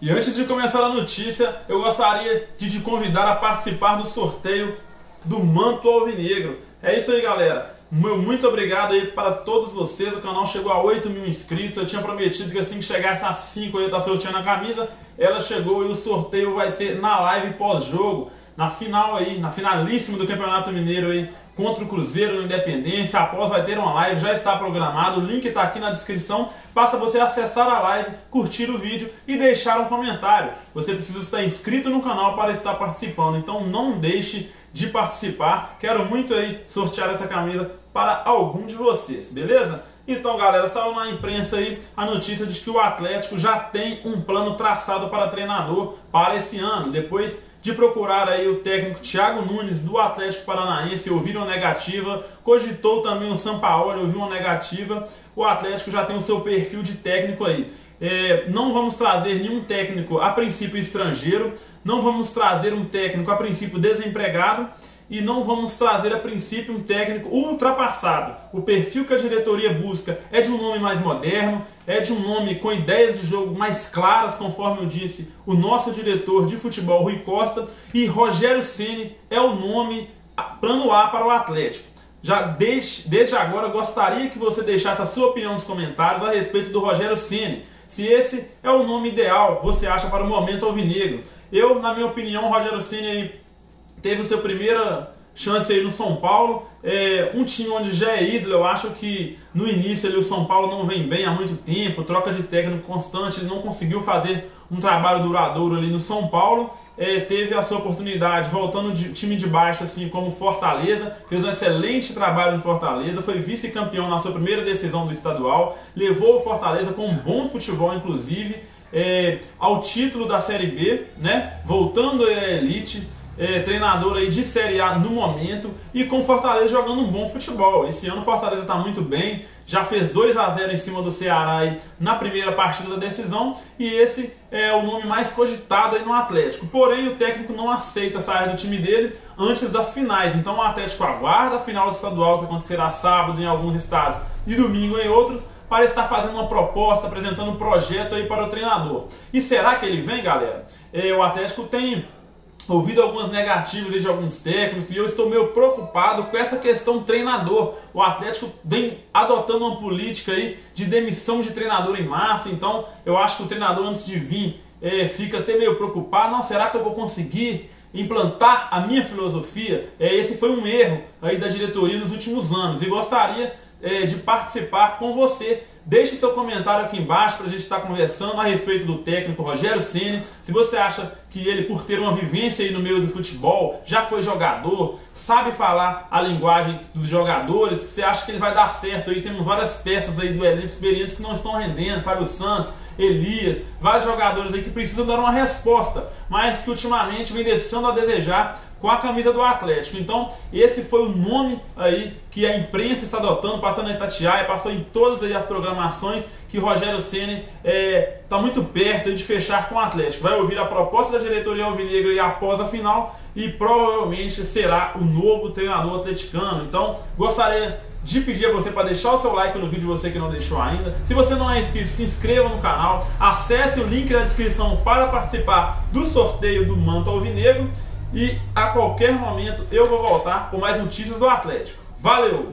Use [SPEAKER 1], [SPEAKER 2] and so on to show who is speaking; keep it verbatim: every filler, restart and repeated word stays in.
[SPEAKER 1] E antes de começar a notícia, eu gostaria de te convidar a participar do sorteio do Manto Alvinegro. É isso aí, galera. Meu muito obrigado aí para todos vocês. O canal chegou a oito mil inscritos. Eu tinha prometido que assim que chegasse a cinco eu ia estar sorteando a camisa. Ela chegou e o sorteio vai ser na live pós-jogo, na final aí, na finalíssima do Campeonato Mineiro aí, contra o Cruzeiro no Independência. Após vai ter uma live, já está programado, o link está aqui na descrição. Basta você acessar a live, curtir o vídeo e deixar um comentário. Você precisa estar inscrito no canal para estar participando, então não deixe de participar. Quero muito aí sortear essa camisa para algum de vocês, beleza? Então, galera, saiu na imprensa aí a notícia de que o Atlético já tem um plano traçado para treinador para esse ano. Depois de procurar aí o técnico Thiago Nunes do Atlético Paranaense, ouvir uma negativa, cogitou também o Sampaoli, ouviu uma negativa, o Atlético já tem o seu perfil de técnico aí. É, não vamos trazer nenhum técnico a princípio estrangeiro, não vamos trazer um técnico a princípio desempregado e não vamos trazer a princípio um técnico ultrapassado. O perfil que a diretoria busca é de um nome mais moderno, é de um nome com ideias de jogo mais claras, conforme eu disse, o nosso diretor de futebol, Rui Costa, e Rogério Ceni é o nome plano A para o Atlético. Já desde, desde agora gostaria que você deixasse a sua opinião nos comentários a respeito do Rogério Ceni. Se esse é o nome ideal, você acha para o momento alvinegro. Eu, na minha opinião, o Rogério Ceni teve a sua primeira chance aí no São Paulo, é, um time onde já é ídolo. Eu acho que no início ali, o São Paulo não vem bem há muito tempo, troca de técnico constante, ele não conseguiu fazer um trabalho duradouro ali no São Paulo. É, teve a sua oportunidade voltando de time de baixo, assim como Fortaleza, fez um excelente trabalho no Fortaleza, foi vice-campeão na sua primeira decisão do estadual, levou o Fortaleza com um bom futebol, inclusive, é, ao título da Série B, né? Voltando à elite. É, treinador aí de Série A no momento e com Fortaleza jogando um bom futebol. Esse ano o Fortaleza está muito bem, já fez dois a zero em cima do Ceará aí na primeira partida da decisão e esse é o nome mais cogitado aí no Atlético. Porém, o técnico não aceita sair do time dele antes das finais, então o Atlético aguarda a final do estadual, que acontecerá sábado em alguns estados e domingo em outros, para estar fazendo uma proposta, apresentando um projeto aí para o treinador. E será que ele vem, galera? É, o Atlético tem ouvido algumas negativas de alguns técnicos e eu estou meio preocupado com essa questão treinador. O Atlético vem adotando uma política aí de demissão de treinador em massa, então eu acho que o treinador antes de vir é, fica até meio preocupado. Não, será que eu vou conseguir implantar a minha filosofia? É, esse foi um erro aí da diretoria nos últimos anos e gostaria é, de participar com você. Deixe seu comentário aqui embaixo para a gente estar conversando a respeito do técnico Rogério Ceni. Se você acha que ele, por ter uma vivência aí no meio do futebol, já foi jogador, sabe falar a linguagem dos jogadores, você acha que ele vai dar certo aí? Temos várias peças aí do elenco experientes que não estão rendendo, Fábio Santos, Elias, vários jogadores aí que precisam dar uma resposta, mas que ultimamente vem deixando a desejar com a camisa do Atlético. Então esse foi o nome aí que a imprensa está adotando, passando em Itatiaia, passou em todas aí as programações, que Rogério Ceni está é, muito perto de fechar com o Atlético. Vai ouvir a proposta da diretoria alvinegra e após a final e provavelmente será o novo treinador atleticano. Então gostaria de pedir a você para deixar o seu like no vídeo, você que não deixou ainda. Se você não é inscrito, se inscreva no canal, acesse o link na descrição para participar do sorteio do Manto Alvinegro e a qualquer momento eu vou voltar com mais notícias do Atlético. Valeu!